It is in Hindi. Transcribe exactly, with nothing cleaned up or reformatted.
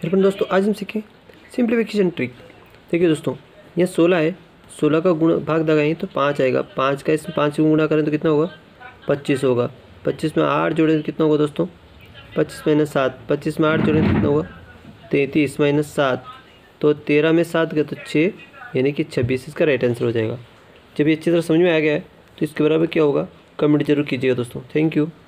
फिर दोस्तों आज हम सीखें सिंप्लीफिकेशन ट्रिक। देखिए दोस्तों, यह सोलह है, सोलह का गुण भाग लगाएं तो पाँच आएगा, पाँच का इसमें पाँच से गुणा करें तो कितना होगा, पच्चीस होगा। पच्चीस में आठ जोड़ें तो कितना होगा दोस्तों, पच्चीस माइनस सात, पच्चीस में आठ जोड़ें तो कितना होगा, तैंतीस माइनस सात, तो तेरह में सात गया तो छः, यानी कि छब्बीस इसका राइट आंसर हो जाएगा। जब ये अच्छी तरह समझ में आ गया है तो इसके बराबर क्या होगा, कमेंट जरूर कीजिएगा दोस्तों। Thank you.